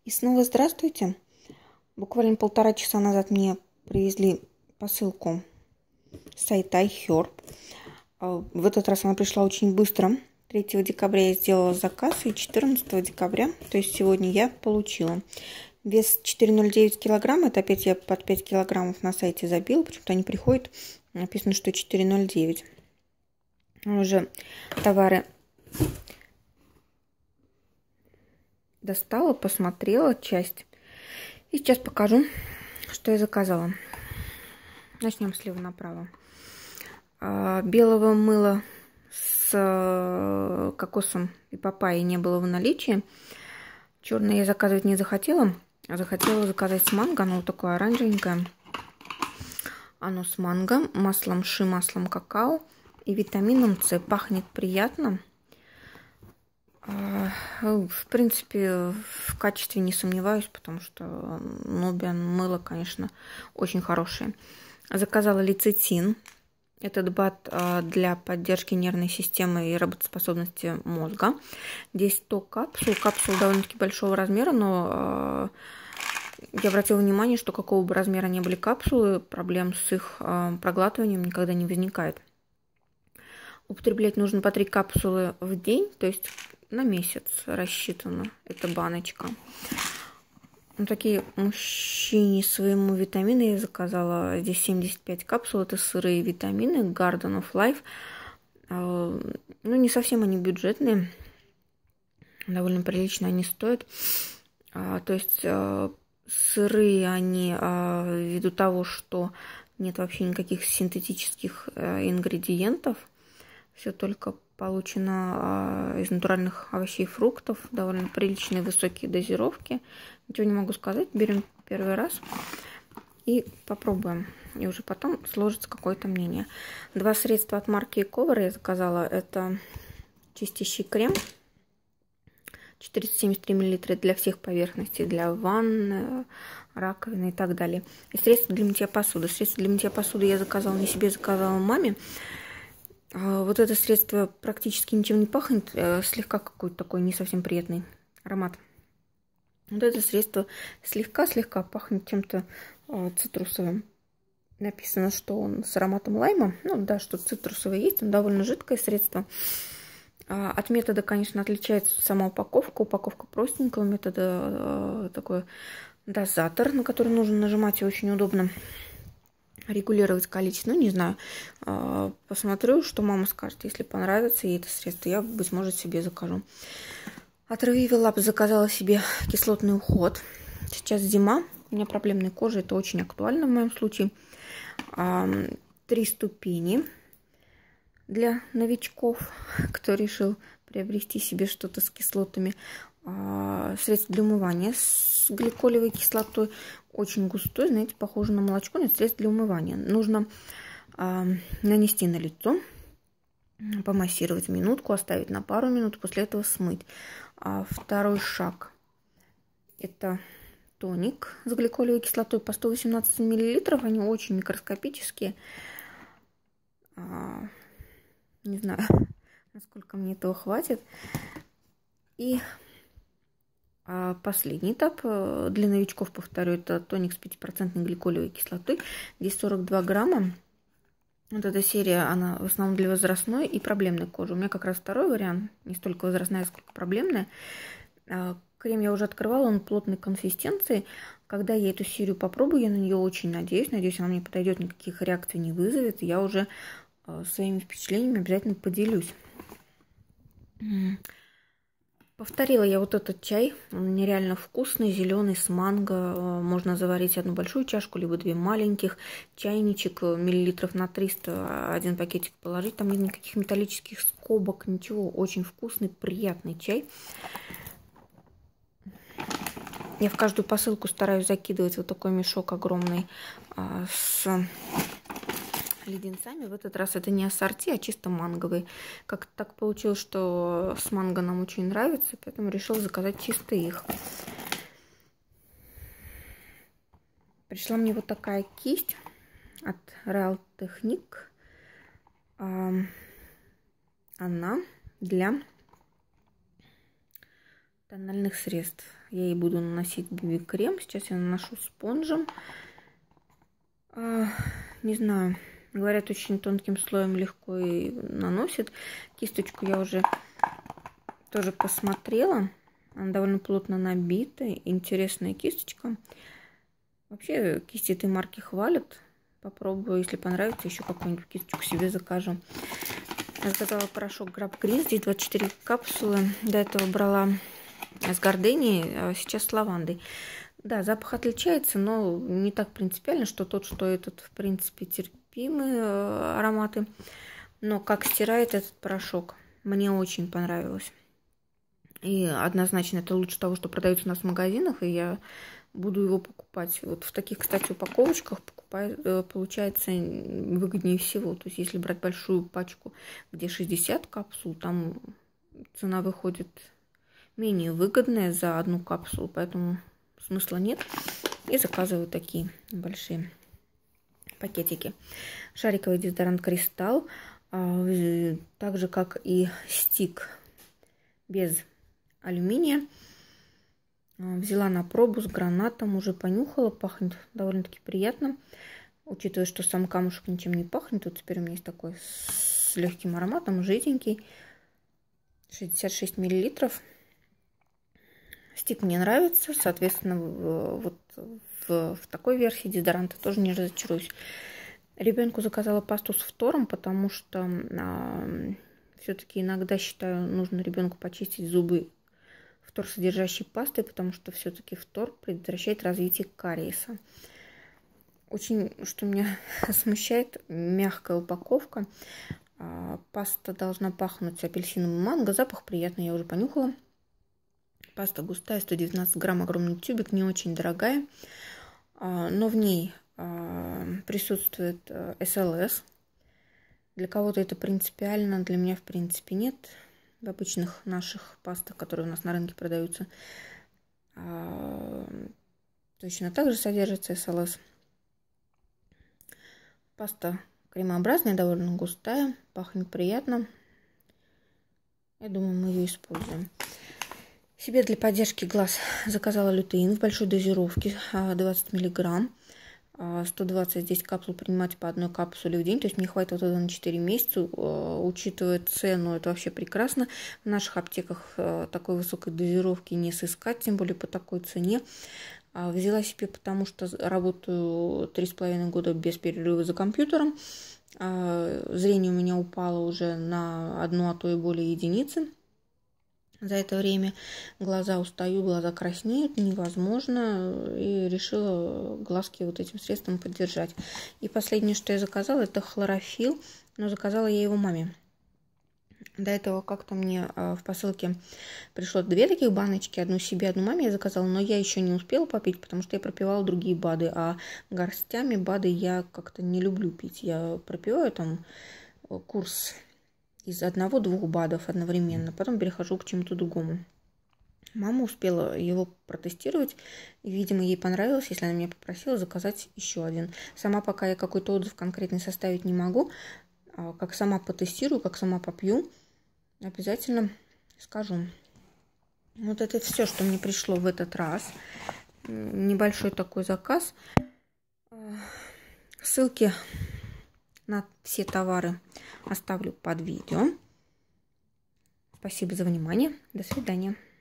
И снова здравствуйте. Буквально 1,5 часа назад мне привезли посылку с сайта iHerb. В этот раз она пришла очень быстро. 3 декабря я сделала заказ, и 14 декабря, то есть сегодня, я получила. Вес 4,09 килограмм. Это опять я под 5 килограммов на сайте забила. Почему-то они приходят, написано, что 4,09. Уже товары достала, посмотрела часть. И сейчас покажу, что я заказала. Начнем слева направо. Белого мыла с кокосом и папайей не было в наличии. Черное я заказывать не захотела. Захотела заказать с манго. Оно вот такое оранжевенькое. Оно с манго, маслом ши, маслом какао и витамином С. Пахнет приятно. В принципе, в качестве не сомневаюсь, потому что Nubian мыло, конечно, очень хорошее. Заказала лецитин. Этот БАД для поддержки нервной системы и работоспособности мозга. Здесь 100 капсул. Капсул довольно-таки большого размера, но я обратила внимание, что какого бы размера ни были капсулы, проблем с их проглатыванием никогда не возникает. Употреблять нужно по 3 капсулы в день, то есть на месяц рассчитана эта баночка. Вот такие мужчине своему витамины я заказала. Здесь 75 капсул. Это сырые витамины Garden of Life. Ну, не совсем они бюджетные. Довольно прилично они стоят. То есть сырые они ввиду того, что нет вообще никаких синтетических ингредиентов. Все только получено из натуральных овощей и фруктов. Довольно приличные высокие дозировки. Ничего не могу сказать. Берем первый раз и попробуем. И уже потом сложится какое-то мнение. 2 средства от марки Ecover я заказала. Это чистящий крем. 473 мл для всех поверхностей. Для ванны, раковины и так далее. И средства для мытья посуды. Средства для мытья посуды я заказала не себе, заказала маме. Вот это средство практически ничем не пахнет. Слегка какой-то такой не совсем приятный аромат. Вот это средство слегка пахнет чем-то цитрусовым. Написано, что он с ароматом лайма. Ну да, что цитрусовое есть. Он довольно жидкое средство. От метода, конечно, отличается сама упаковка. Упаковка простенькая. У метода такой дозатор, на который нужно нажимать, и очень удобно регулировать количество. Ну, не знаю. Посмотрю, что мама скажет. Если понравится ей это средство, я, быть может, себе закажу. От Revlab заказала себе кислотный уход. Сейчас зима. У меня проблемная кожа. Это очень актуально в моем случае. 3 ступени для новичков, кто решил приобрести себе что-то с кислотами. Средство для умывания с гликолевой кислотой. Очень густой, знаете, похоже на молочко, но это средство для умывания. Нужно нанести на лицо, помассировать минутку, оставить на пару минут, после этого смыть. Второй шаг – это тоник с гликолевой кислотой по 118 мл. Они очень микроскопические. Не знаю, насколько мне этого хватит. И последний этап для новичков, повторю, это тоник с 5% гликолевой кислотой. Здесь 42 грамма. Вот эта серия, она в основном для возрастной и проблемной кожи. У меня как раз второй вариант, не столько возрастная, сколько проблемная. Крем я уже открывала, он плотной консистенции. Когда я эту серию попробую, я на нее очень надеюсь. Надеюсь, она мне подойдет, никаких реакций не вызовет. Я уже своими впечатлениями обязательно поделюсь. Повторила я вот этот чай. Он нереально вкусный, зеленый, с манго. Можно заварить одну большую чашку, либо 2 маленьких. Чайничек миллилитров на 300, 1 пакетик положить. Там нет никаких металлических скобок, ничего. Очень вкусный, приятный чай. Я в каждую посылку стараюсь закидывать вот такой мешок огромный с леденцами. В этот раз это не ассорти, а чисто манговый. Как так получилось, что с манго нам очень нравится, поэтому решила заказать чисто их. Пришла мне вот такая кисть от Real Technique. Она для тональных средств. я ей буду наносить BB-крем. Сейчас я наношу спонжем. Не знаю, говорят, очень тонким слоем легко и наносит. Кисточку я уже тоже посмотрела. Она довольно плотно набита. Интересная кисточка. Вообще кисти этой марки хвалят. Попробую, если понравится, еще какую-нибудь кисточку себе закажу. Я заказала порошок Grab Green. Здесь 24 капсулы. До этого брала с горденией, а сейчас с лавандой. Да, запах отличается, но не так принципиально, что тот, что этот, в принципе, терпимые ароматы. Но как стирает этот порошок, мне очень понравилось. И однозначно это лучше того, что продается у нас в магазинах, и я буду его покупать. Вот в таких, кстати, упаковочках получается выгоднее всего. То есть если брать большую пачку, где 60 капсул, там цена выходит менее выгодная за одну капсулу, поэтому смысла нет. И заказываю такие большие пакетики. Шариковый дезодорант Кристалл, так же как и стик без алюминия. Взяла на пробу с гранатом, уже понюхала, пахнет довольно-таки приятно. Учитывая, что сам камушек ничем не пахнет, вот теперь у меня есть такой с легким ароматом, жиденький, 66 миллилитров. Стик мне нравится, соответственно, вот в такой версии дезодоранта тоже не разочаруюсь. Ребенку заказала пасту с фтором, потому что все-таки иногда считаю, нужно ребенку почистить зубы фтор содержащей пастой, потому что все-таки фтор предотвращает развитие кариеса. Очень, что меня смущает, мягкая упаковка. Паста должна пахнуть апельсином и манго. Запах приятный, я уже понюхала. Паста густая, 119 грамм, огромный тюбик, не очень дорогая. Но в ней присутствует СЛС. Для кого-то это принципиально, для меня в принципе нет. В обычных наших пастах, которые у нас на рынке продаются, точно так же содержится СЛС. Паста кремообразная, довольно густая, пахнет приятно. Я думаю, мы ее используем. Себе для поддержки глаз заказала лютеин в большой дозировке, 20 мг. 120 здесь капсул принимать по одной капсуле в день, то есть мне хватит вот этого на 4 месяца. Учитывая цену, это вообще прекрасно. В наших аптеках такой высокой дозировки не сыскать, тем более по такой цене. Взяла себе, потому что работаю 3,5 года без перерыва за компьютером. Зрение у меня упало уже на 1, а то и более единицы. За это время глаза устаю, глаза краснеют, невозможно. И решила глазки вот этим средством поддержать. И последнее, что я заказала, это хлорофилл. Но заказала я его маме. До этого как-то мне в посылке пришло 2 таких баночки. Одну себе, одну маме я заказала. Но я еще не успела попить, потому что я пропивала другие БАДы. А горстями БАДы я как-то не люблю пить. Я пропиваю там курс из 1-2 БАДов одновременно, потом перехожу к чему-то другому. Мама успела его протестировать, и, видимо, ей понравилось, если она меня попросила заказать еще один. Сама пока я какой-то отзыв конкретный составить не могу, как сама потестирую, как сама попью, обязательно скажу. Вот это все, что мне пришло в этот раз. Небольшой такой заказ. Ссылки на все товары оставлю под видео. Спасибо за внимание. До свидания.